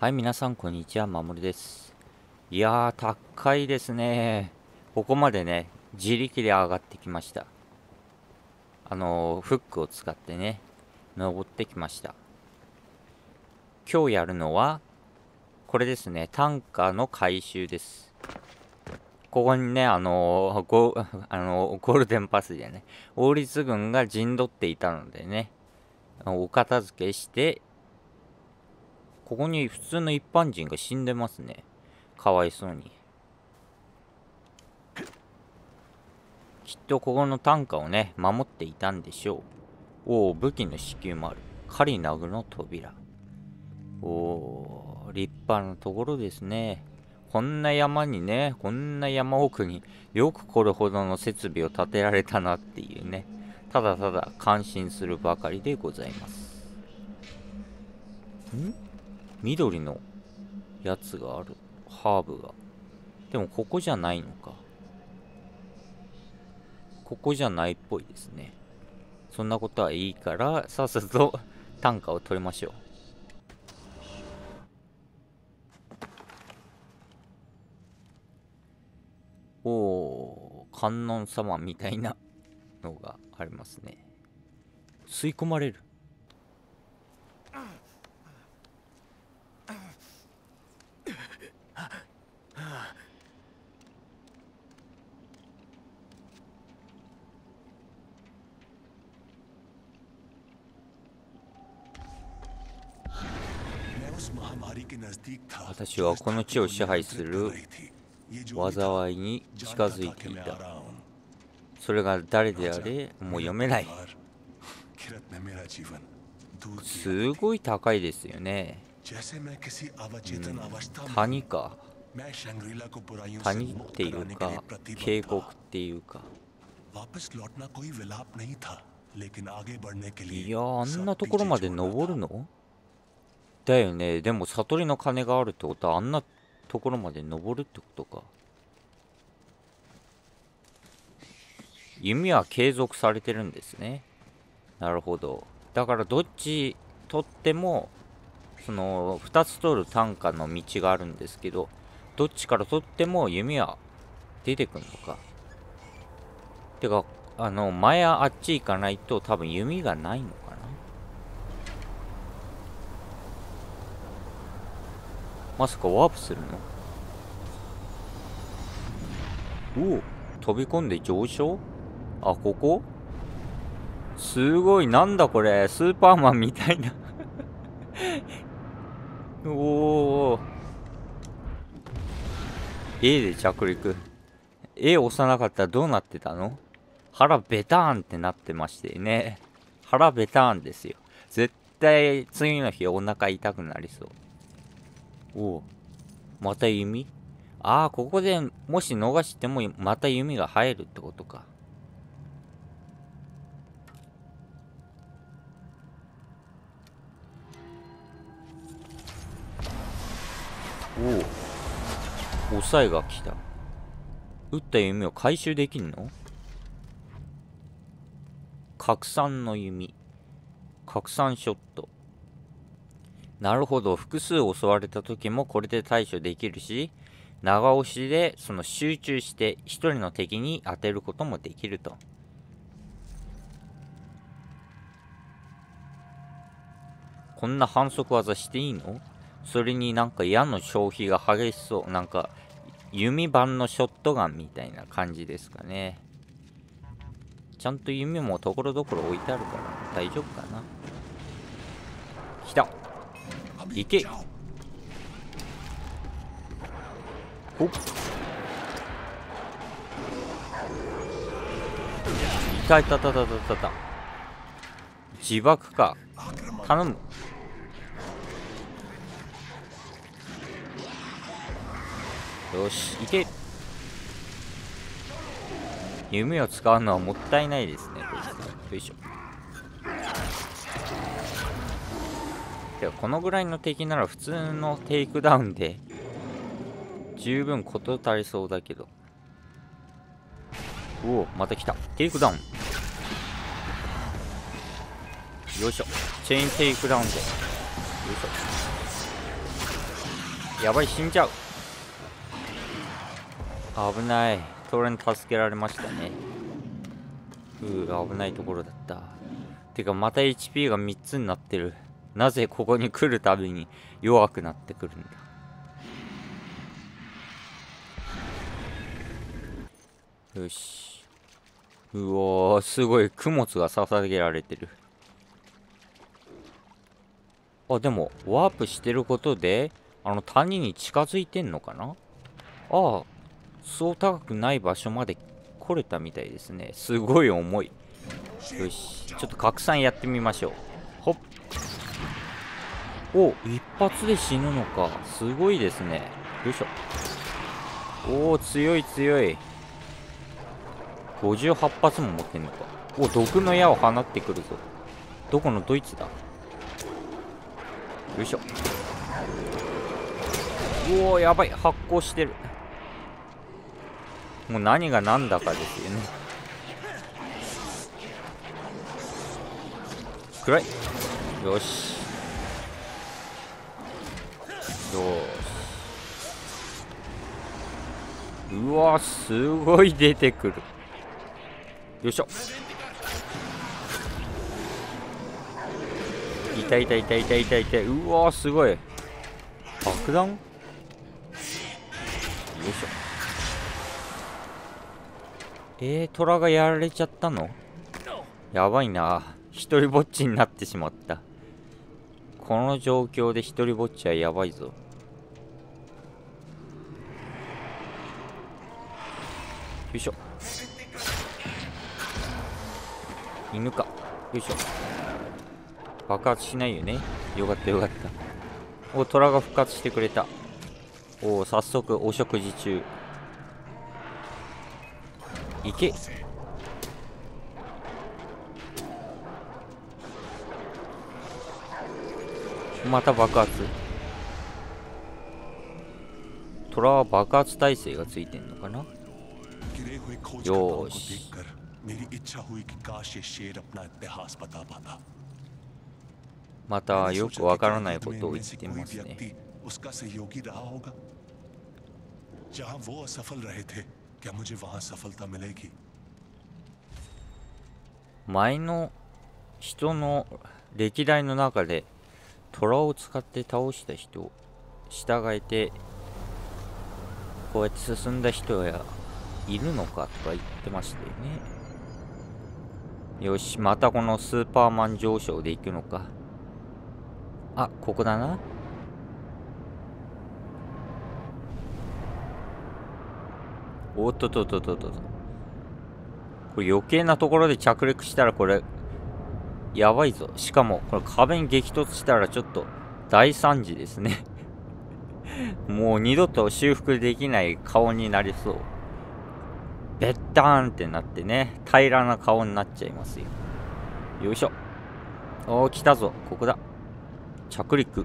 はい、皆さん、こんにちは。まもるです。いやー、高いですね。ここまでね、自力で上がってきました。フックを使ってね、登ってきました。今日やるのは、これですね、単価の回収です。ここにね、ゴールデンパスでね、王立軍が陣取っていたのでね、お片付けして、ここに普通の一般人が死んでますね。かわいそうに。きっとここの単価をね、守っていたんでしょう。おお、武器の支給もある。カリナグの扉。おお、立派なところですね。こんな山にね、こんな山奥によくこれほどの設備を建てられたなっていうね、ただただ感心するばかりでございます。緑のやつがある。ハーブが。でもここじゃないのか。ここじゃないっぽいですね。そんなことはいいから、さっさと単価を取りましょう。おお、観音様みたいなのがありますね。吸い込まれる。私はこの地を支配する災いに近づいていた。それが誰であれ、もう読めない。すごい高いですよね。谷か。谷っていうか、渓谷っていうか。いやー、あんなところまで登るのだよね。でも悟りの鐘があるってことはあんなところまで登るってことか。弓は継続されてるんですね。なるほど。だからどっち取ってもその2つ取る単価の道があるんですけど、どっちから取っても弓は出てくるのか。てか前あっち行かないと多分弓がないのかな。まさかワープするの？おお、飛び込んで上昇？あ、ここすごい、なんだこれ、スーパーマンみたいなおお、A で着陸。A 押さなかったらどうなってたの？腹ベターンってなってましてね。腹ベターンですよ。絶対次の日お腹痛くなりそう。おお、また弓？ああ、ここでもし逃してもまた弓が入るってことか。おお、抑えが来た。撃った弓を回収できんの？拡散の弓。拡散ショット。なるほど。複数襲われた時もこれで対処できるし、長押しでその集中して一人の敵に当てることもできると。こんな反則技していいの？それになんか矢の消費が激しそう。なんか弓版のショットガンみたいな感じですかね。ちゃんと弓もところどころ置いてあるから大丈夫かな。来た。行け。ほっ。いたいたたたたたた。自爆か。頼む。よし、行け。弓を使うのはもったいないですね。よいしょ。ではこのぐらいの敵なら普通のテイクダウンで十分事足りそうだけど。おお、また来た。テイクダウン。よいしょ。チェーンテイクダウンで。よいしょ。 やばい、死んじゃう。危ない。トレン助けられましたね。危ないところだった。てかまた HP が3つになってる。なぜここに来るたびに弱くなってくるんだ。よし。うおー、すごい供物が捧げられてる。あ、でもワープしてることで谷に近づいてんのかな。ああ、そう高くない場所まで来れたみたいですね。すごい重い。よし、ちょっと拡散やってみましょう。ほっ。お、一発で死ぬのか。すごいですね。よいしょ。おお、強い強い。58発も持ってんのか。お、毒の矢を放ってくるぞ。どこのドイツだ。よいしょ。おお、やばい。発光してる。もう何が何だかですよね。暗い。よし。よし。うわ、すごい出てくる。よいしょ。痛い痛い痛い痛い痛い痛い。うわ、すごい。爆弾。よいしょ。虎がやられちゃったの。やばいな。一人ぼっちになってしまった。この状況で一人ぼっちはやばいぞ。よいしょ。犬か。よいしょ。爆発しないよね。よかったよかった。お、虎が復活してくれた。お、早速お食事中。いけ。また爆発。虎は爆発耐性がついてんのかな。よーし。またよくわからないことを言ってますね。前の人の歴代の中で虎を使って倒した人、従えてこうやって進んだ人やいるのかとか言ってましたよね。よし、またこのスーパーマン上昇で行くのか。あ、ここだな。おっとっとっとっとっと。これ余計なところで着陸したらこれやばいぞ。しかもこれ壁に激突したらちょっと大惨事ですね。もう二度と修復できない顔になりそう。ベッターンってなってね、平らな顔になっちゃいますよ。よいしょ。おー、来たぞ。ここだ。着陸。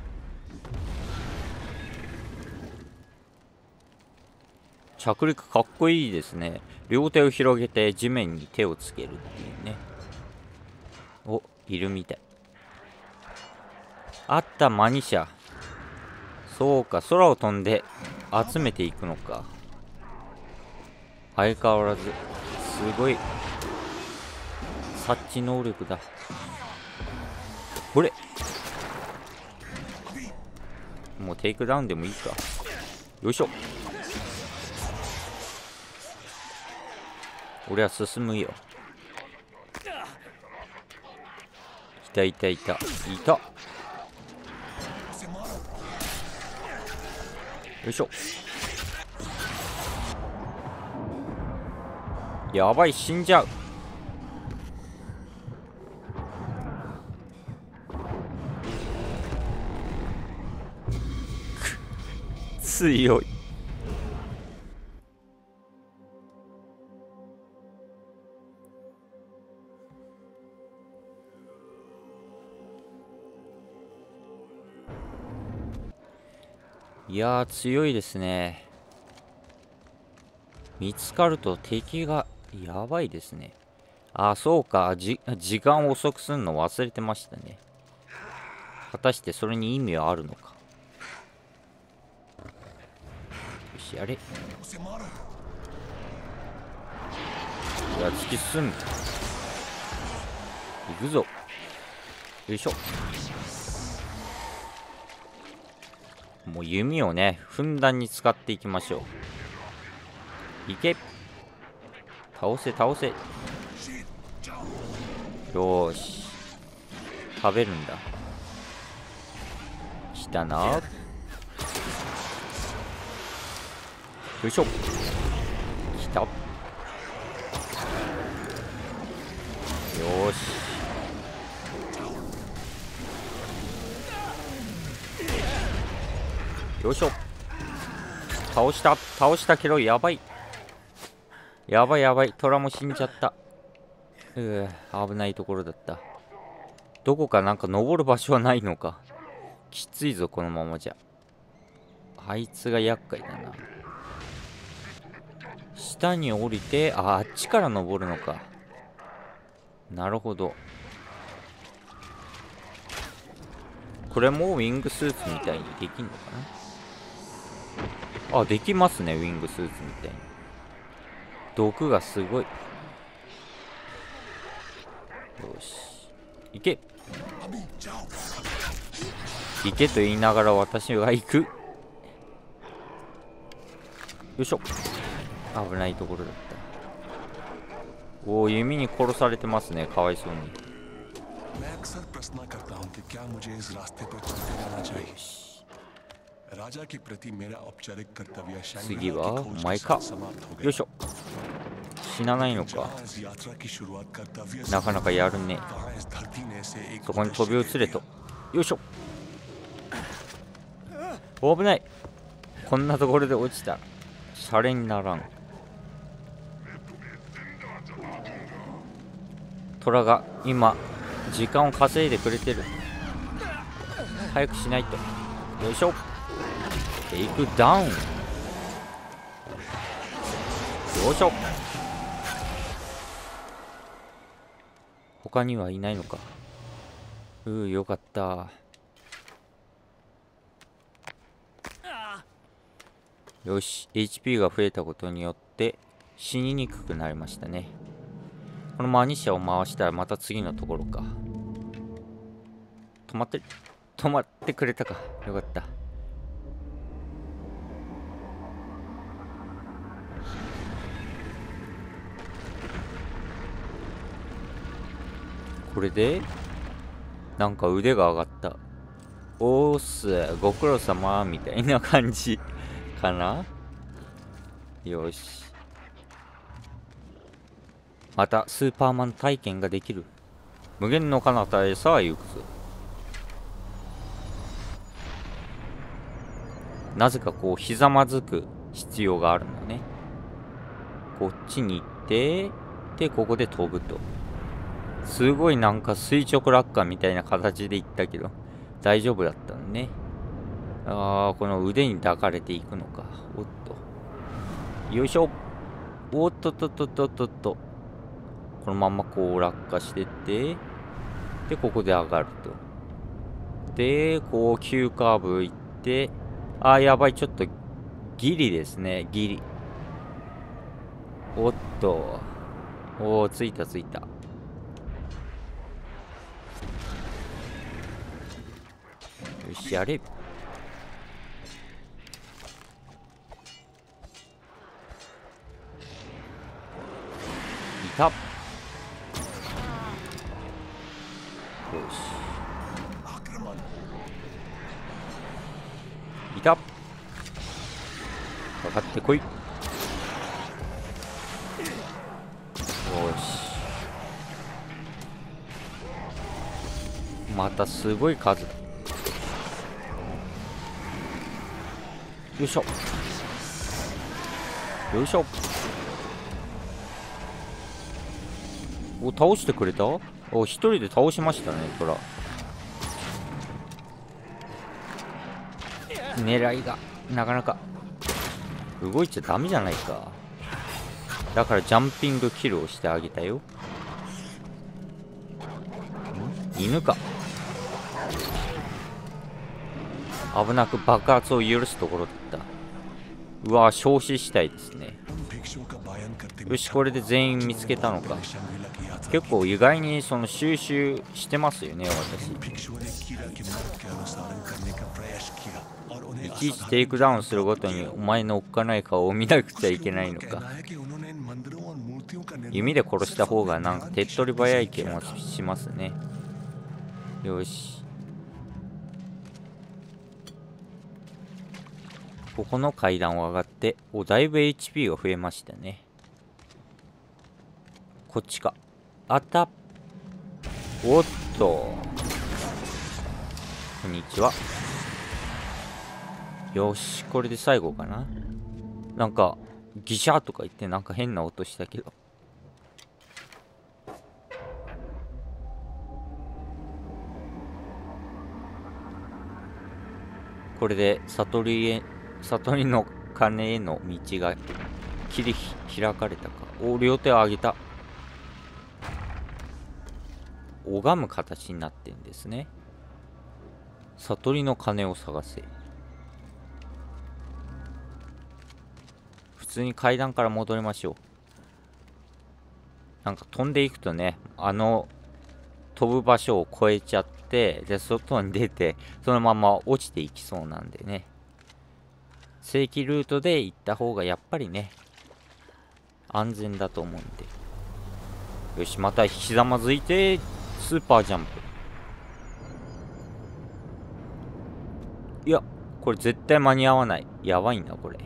着陸かっこいいですね。両手を広げて地面に手をつけるっていうね。お、いるみたい。あった、マニシャ。そうか、空を飛んで集めていくのか。相変わらずすごい察知能力だ。これもうテイクダウンでもいいか。よいしょ。俺は進むよ。いたいたいたいた。よいしょ。やばい、死んじゃう。強い。いやー、強いですね。見つかると敵がやばいですね。あ、そうか。時間を遅くするの忘れてましたね。果たしてそれに意味はあるのか。 し、あれ、いや、突き進む。行くぞ。よいしょ。もう弓をね、ふんだんに使っていきましょう。いけ。倒せ倒せ。よーし、食べるんだ。来たな。よいしょ。来た。よーし。よいしょ。倒したけど、やばい。やばいやばい。トラも死んじゃった。危ないところだった。どこかなんか登る場所はないのか。きついぞ、このままじゃ。あいつが厄介だな。下に降りて、あっちから登るのか。なるほど。これもウィングスーツみたいにできんのかな。あ、できますね、ウィングスーツみたいに。毒がすごい。よし、行け。行けと言いながら私は行く。よいしょ。危ないところだった。おお、弓に殺されてますね、かわいそうに。次はお前か。よいしょ。死なないのか。なかなかやるね。そこに飛び移れと。よいしょ。危ない。こんなところで落ちた。シャレにならん。トラが今時間を稼いでくれてる。早くしないと。よいしょ。テイクダウン。よいしょ。他にはいないのか。よかった。よし、HP が増えたことによって死ににくくなりましたね。このマニシャを回したらまた次のところか。止まってくれたか。よかった。これでなんか腕が上がった。おーす、ご苦労様みたいな感じかな。よし、またスーパーマン体験ができる。無限の彼方へさあ行くぞ。なぜかこうひざまずく必要があるんだね。こっちに行ってでここで飛ぶと。すごいなんか垂直落下みたいな形で行ったけど大丈夫だったのね。この腕に抱かれていくのか。おっと、よいしょ。おっとっとっとっとっとっと。このままこう落下してってでここで上がると。でこう急カーブ行って、やばい、ちょっとギリですね、ギリ。おっと、ついたついた。よし、やれ。いた。よし、いた。かかってこい。よし、またすごい数。よいしょよいしょ。倒してくれた。一人で倒しましたね、トラ。狙いがなかなか動いちゃダメじゃないか。だからジャンピングキルをしてあげたよ。犬か。危なく爆発を許すところだった。 うわ、消費したいですね。よし、これで全員見つけたのか。結構意外にその収集してますよね、私。いちいちテイクダウンするごとにお前のおっかない顔を見なくちゃいけないのか。弓で殺した方がなんか手っ取り早い気もしますね。よし。ここの階段を上がって、お、だいぶ HP が増えましたね。こっちか。あった。おっと。こんにちは。よし、これで最後かな。なんか、ギシャーとか言ってなんか変な音したけど。これで悟りの鐘への道が切り開かれたか。お、両手を上げた。拝む形になってんですね。悟りの鐘を探せ。普通に階段から戻りましょう。なんか飛んでいくとね、飛ぶ場所を越えちゃって、で、外に出て、そのまま落ちていきそうなんでね。正規ルートで行った方がやっぱりね、安全だと思うんで。よし、またひざまずいて、スーパージャンプ。いや、これ絶対間に合わない。やばいな、これ。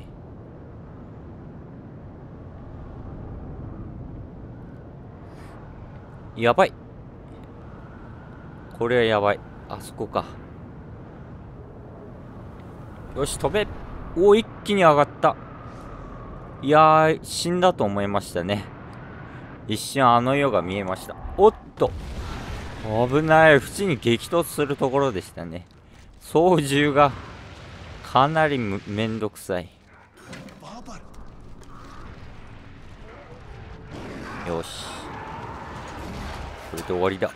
やばい。これはやばい。あそこか。よし、飛べ。お、一気に上がった。いやー、死んだと思いましたね。一瞬あの世が見えました。おっと。危ない。縁に激突するところでしたね。操縦がかなりめんどくさい。よし。これで終わりだ。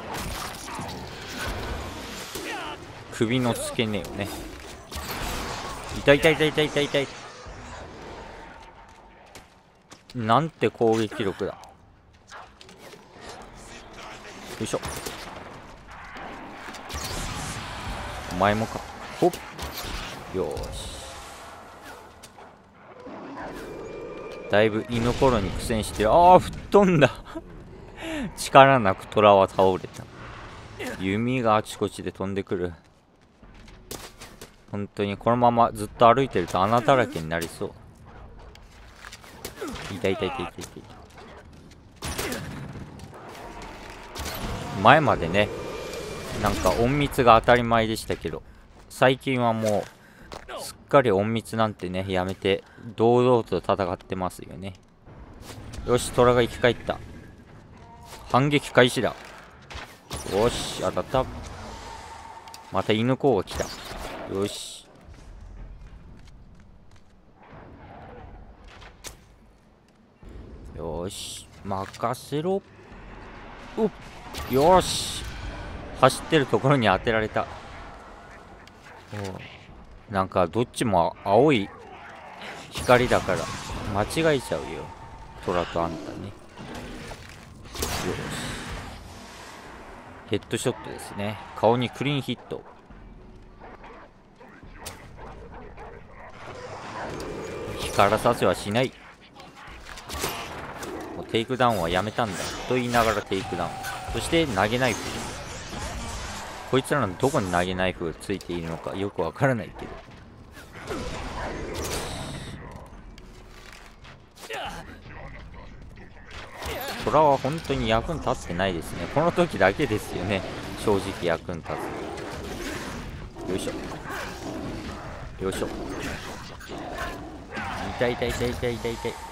首の付け根をね。痛い痛い痛い痛い痛い痛い。なんて攻撃力だ。よいしょ。お前もか。ほっ。よーし。だいぶ犬頃に苦戦してる。ああ、吹っ飛んだ。力なく虎は倒れた。弓があちこちで飛んでくる。本当にこのままずっと歩いてると穴だらけになりそう。痛い痛い痛い痛い痛い。前までね、なんか隠密が当たり前でしたけど、最近はもうすっかり隠密なんてね、やめて堂々と戦ってますよね。よし、虎が生き返った。反撃開始だ。よし、当たった。また犬子が来た。よし。よし、任せろ。おっ、よし。走ってるところに当てられた。なんかどっちも青い光だから間違えちゃうよ。虎とあんたね。よし。ヘッドショットですね。顔にクリーンヒット。光らさせはしない。もうテイクダウンはやめたんだと言いながらテイクダウン。そして投げナイフ。こいつらのどこに投げナイフがついているのかよくわからないけど。虎は本当に役に立ってないですね。この時だけですよね、正直役に立つ。よいしょよいしょ。痛い痛い痛い痛い痛い痛い。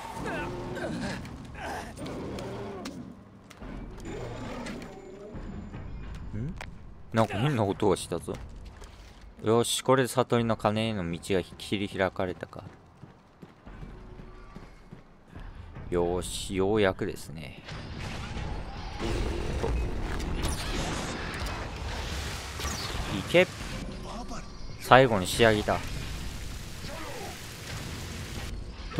なんか変な音がしたぞ。よし、これで悟りの鐘への道が切り開かれたか。よし、ようやくですね。いけ。最後に仕上げた。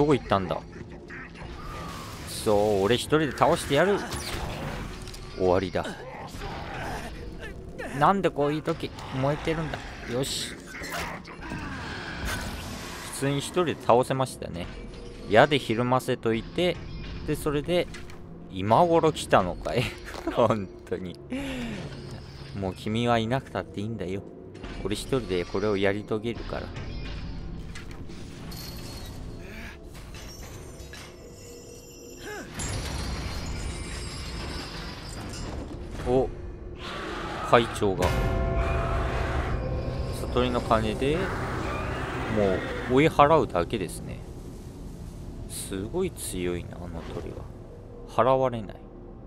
どこ行ったんだ。そう、俺一人で倒してやる。終わりだ。なんでこういう時燃えてるんだ。よし、普通に一人で倒せましたね。矢でひるませといて、でそれで今頃来たのかい。本当にもう君はいなくたっていいんだよ。俺一人でこれをやり遂げるから。お、会長が悟りの鐘でもう追い払うだけですね。すごい強いな、あの鳥は。払われない。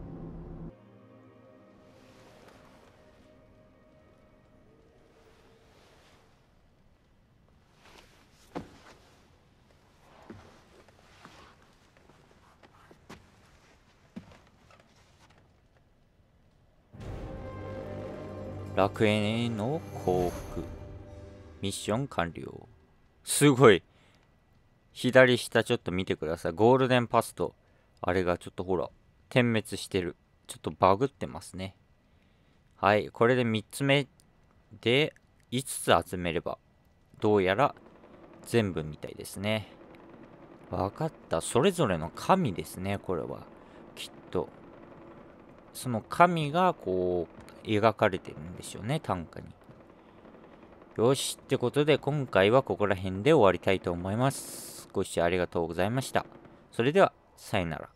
楽園への降伏。ミッション完了。すごい。左下ちょっと見てください。ゴールデンパスと、あれがちょっとほら、点滅してる。ちょっとバグってますね。はい。これで3つ目で5つ集めれば、どうやら全部みたいですね。わかった。それぞれの神ですね、これは。きっと。その神がこう、描かれてるんでしょうね、短歌に。よし。ってことで、今回はここら辺で終わりたいと思います。ご視聴ありがとうございました。それでは、さよなら。